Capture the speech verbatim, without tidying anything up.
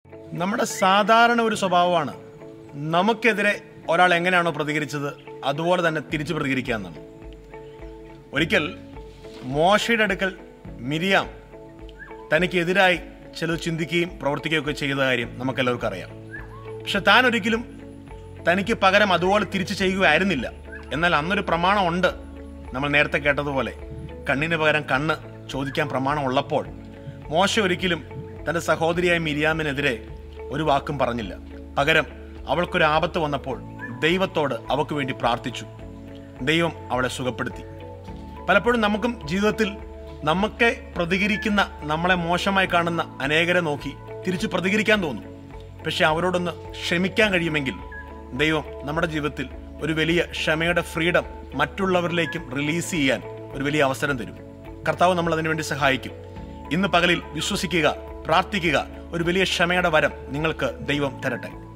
നമ്മുടെ സാധാരണ ഒരു സ്വഭാവമാണ് നമുക്കെതിരെ ഒരാൾ എങ്ങനെയാണോ പ്രതികരിച്ചത് അതുപോലെ തന്നെ തിരിച്ചു പ്രതികരിക്കുക എന്നാണ്. ഒരിക്കൽ മോശയുടെ അടുക്കൽ മിരിയാം തനിക്കെതിരായി ചിലത് ചിന്തിക്കുകയും പ്രവർത്തിക്കുകയൊക്കെ ചെയ്ത കാര്യം നമുക്കെല്ലാവർക്കും അറിയാം. പക്ഷെ താൻ ഒരിക്കലും തനിക്ക് പകരം അതുപോലെ തിരിച്ചു ചെയ്യുകയായിരുന്നില്ല. എന്നാൽ അന്നൊരു പ്രമാണം ഉണ്ട്. നമ്മൾ നേരത്തെ കേട്ടതുപോലെ കണ്ണിന് പകരം കണ്ണ് ചോദിക്കാൻ പ്രമാണം ഉള്ളപ്പോൾ മോശ ഒരിക്കലും തൻ്റെ സഹോദരിയായ മിരിയാമിനെതിരെ ഒരു വാക്കും പറഞ്ഞില്ല. പകരം അവൾക്കൊരു ആപത്ത് വന്നപ്പോൾ ദൈവത്തോട് അവൾക്ക് വേണ്ടി പ്രാർത്ഥിച്ചു. ദൈവം അവളെ സുഖപ്പെടുത്തി. പലപ്പോഴും നമുക്കും ജീവിതത്തിൽ നമുക്ക് പ്രതികരിക്കുന്ന, നമ്മളെ മോശമായി കാണുന്ന അനേകരെ നോക്കി തിരിച്ചു പ്രതികരിക്കാൻ തോന്നും. പക്ഷെ അവരോടൊന്ന് ക്ഷമിക്കാൻ കഴിയുമെങ്കിൽ ദൈവം നമ്മുടെ ജീവിതത്തിൽ ഒരു വലിയ ക്ഷമയുടെ ഫ്രീഡം മറ്റുള്ളവരിലേക്കും റിലീസ് ചെയ്യാൻ ഒരു വലിയ അവസരം തരും. കർത്താവ് നമ്മൾ അതിനുവേണ്ടി സഹായിക്കും. ഇന്ന് പകലിൽ വിശ്വസിക്കുക, പ്രാർത്ഥിക്കുക. ഒരു വലിയ ക്ഷമയുടെ വരം നിങ്ങൾക്ക് ദൈവം തരട്ടെ.